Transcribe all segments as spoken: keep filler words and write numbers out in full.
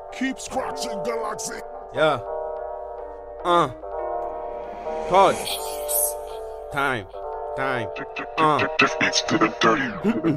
Keep scratching galaxy. Yeah. Uh. Pause. Time. Time. Uh. It's to the dirty.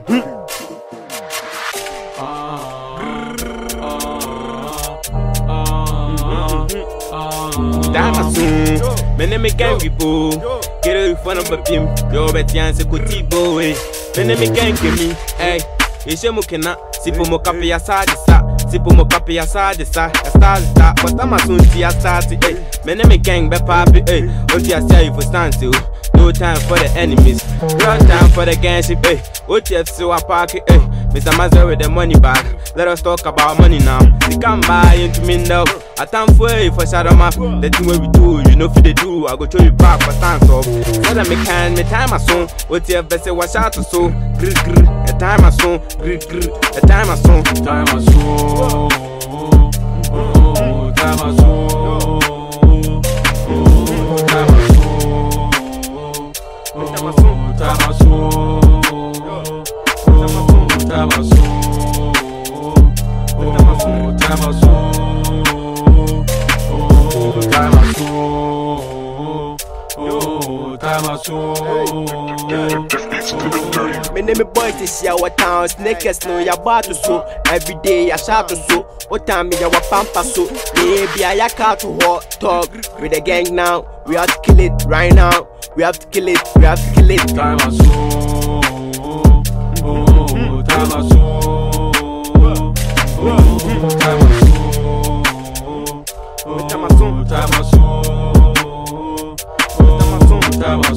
Dama soon. Me name is Gang People. Get a phone number pim. Yo, bet yan se kuti boy. Me name is Gang me. Hey. Ishe mukena. Sipo mo kapi ya sadi sa. Sipo mo kapi ya sadi sa. Ya start sa. But I'm a soon ti ya start. Hey. Me name is Gang be papi. Hey. What you say for stand still. No time for the enemies. No time for the gangship. Hey. What you say I park it. Hey. Mister Mazer with the money bag. Let us talk about money now. They can't buy into me now. I time for you for shadow map. The thing what we do, you know if they do, I go show you back for time so. Tell them me can me time my song. What you ever say watch out to so. Grr grr. A time my song. Grr grr. A time my song. Time my song. Time my song. Time my song. Time my song. Time my song. Time my soul, time my soul, time my soul, time my soul. Me name me boys this year what town snakes no ya battle so every day I shout to so what time me ya wa pampa so baby I car to hot talk with the gang now we have to kill it right now we have to kill it we have to kill it time my soul. Time my soul, time my soul, time my soul, time my soul, time my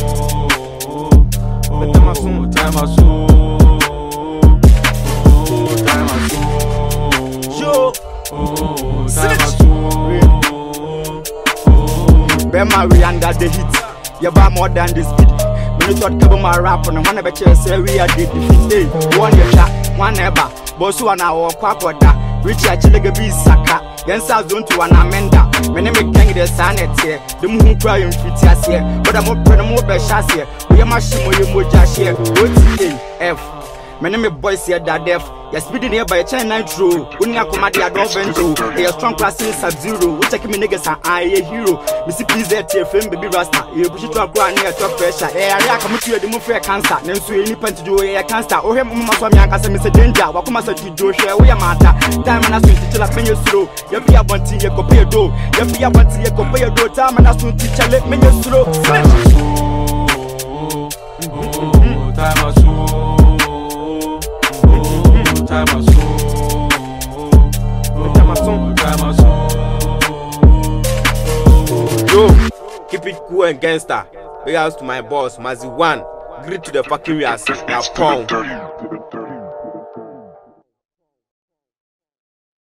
soul, time my soul, time my soul, yo, time my soul. Bema we under the heat, you buy more than this speed. You thought cover my rap on one of the say we are did defeat. One year shot, one ever. Boss one hour, quack or that. Rich actually be saka. Yes, I don't to an amenda. My name is Gang the Sanet here. The moon crying fit here. But I'm up for the mobile shots here. We are machine with your moja here. What's the F? My name is Boys here that deaf. You're speeding here by a China nitro. When you come at the adventure, you're strong class in sub zero. We check me niggas and I a hero. Missy please there to your film, baby Rasta. You push it to a ground near top pressure. Hey, I come to you the move for cancer. Then so any pen to do a cancer. Oh, him, Mamma Yanka, Mister Danger. What come as a do share? We are matter. Time and I swing to la pen you slow. You be a one thing, you go pay a door. You be a one thing, you go pay a door. Time and I swing to tell it, men you slow. Time my soul. Time my soul, time my soul, time my soul. Yo, keep it cool and gangster. Big house to my boss, Mazi One. Greet to the fucking ass. Now, pound.